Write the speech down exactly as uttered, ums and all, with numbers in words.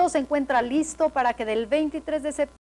se encuentra listo para que del veintitrés de septiembre